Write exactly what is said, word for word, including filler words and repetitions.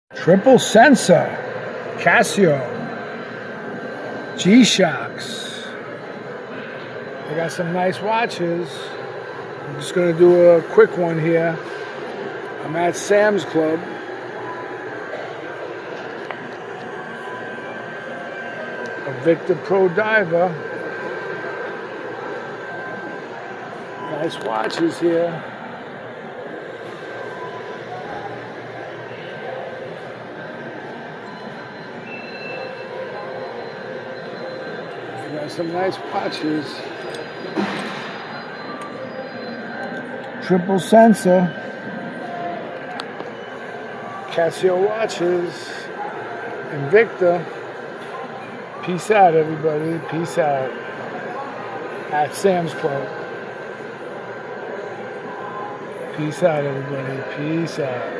Triple sensor, Casio, G-Shocks. I got some nice watches. I'm just going to do a quick one here. I'm at Sam's Club. A Victor Pro Diver. Nice watches here. Got some nice watches. Triple sensor. Casio watches. Invicta. Peace out, everybody. Peace out. At Sam's Club. Peace out, everybody. Peace out.